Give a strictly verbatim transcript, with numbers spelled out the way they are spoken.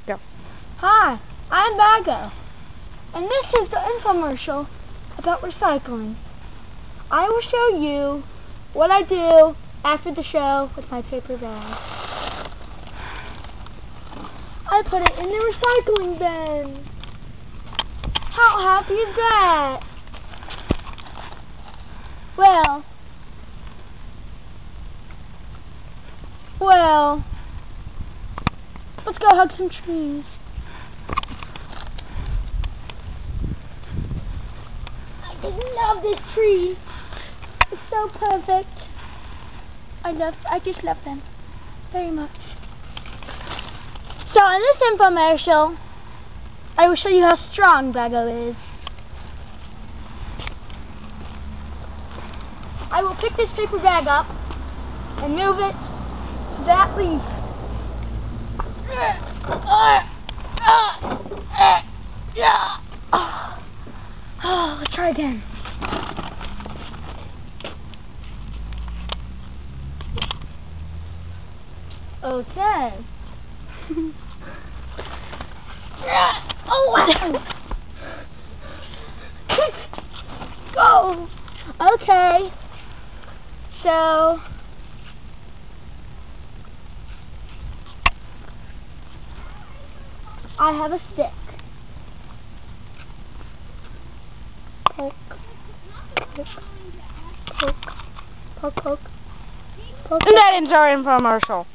Go. Hi, I'm Baggo, and this is the infomercial about recycling. I will show you what I do after the show with my paper bag. I put it in the recycling bin. How happy is that? Well, well, let's go hug some trees. I just love this tree. It's so perfect. I love, I just love them very much. So in this infomercial, I will show you how strong Baggo is. I will pick this paper bag up and move it to that leaf. Oh, let's try again. Okay. Oh wow! Go. Okay. So I have a stick. Poke, poke, poke, poke, poke, poke. And that ends our infomercial.